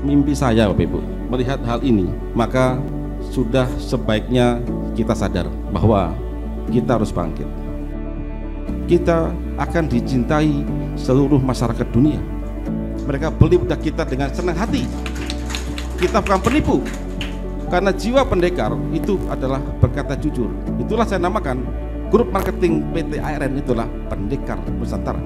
mimpi saya Bapak Ibu melihat hal ini, maka sudah sebaiknya kita sadar bahwa kita harus bangkit. Kita akan dicintai seluruh masyarakat dunia. Mereka beli produk kita dengan senang hati. Kita bukan penipu, karena jiwa pendekar itu adalah berkata jujur. Itulah saya namakan grup marketing PT ARN, itulah Pendekar Nusantara.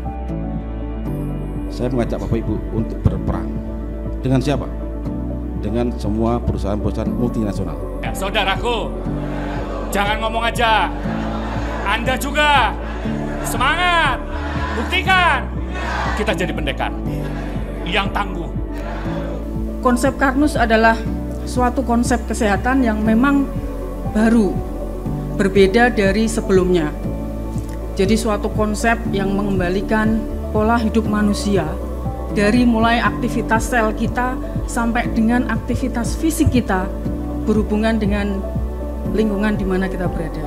Saya mengajak Bapak Ibu untuk berperang. Dengan siapa? Dengan semua perusahaan-perusahaan multinasional. Ya, saudaraku, jangan ngomong aja. Anda juga semangat, buktikan. Kita jadi pendekar yang tangguh. Konsep Karnus adalah suatu konsep kesehatan yang memang baru, berbeda dari sebelumnya. Jadi suatu konsep yang mengembalikan pola hidup manusia dari mulai aktivitas sel kita sampai dengan aktivitas fisik kita berhubungan dengan lingkungan di mana kita berada.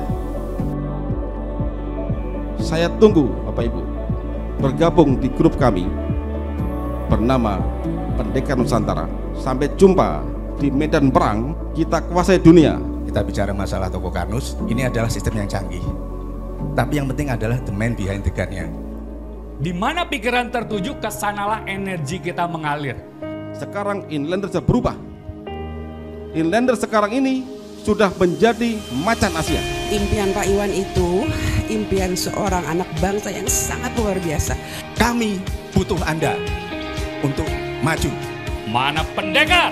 Saya tunggu Bapak Ibu bergabung di grup kami bernama Pendekar Nusantara. Sampai jumpa di medan perang, kita kuasai dunia. Kita bicara masalah toko Karnus, ini adalah sistem yang canggih. Tapi yang penting adalah the man behind the gun-nya. Di mana pikiran tertuju, kesanalah energi kita mengalir. Sekarang Inlander sudah berubah. Inlander sekarang ini sudah menjadi macan Asia. Impian Pak Iwan itu impian seorang anak bangsa yang sangat luar biasa. Kami butuh Anda untuk maju. Mana pendekar?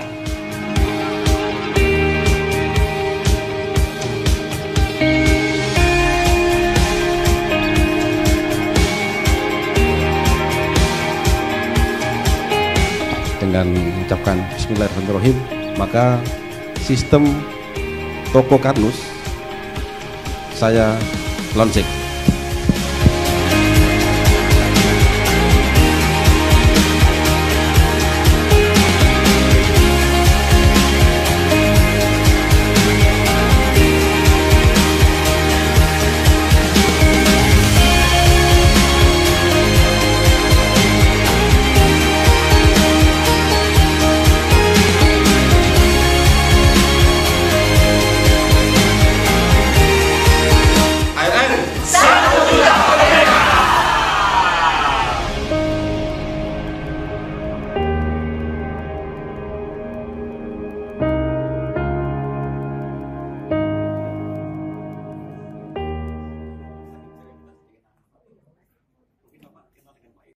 Dengan mengucapkan Bismillahirrahmanirrahim, maka sistem toko Karnus saya launching.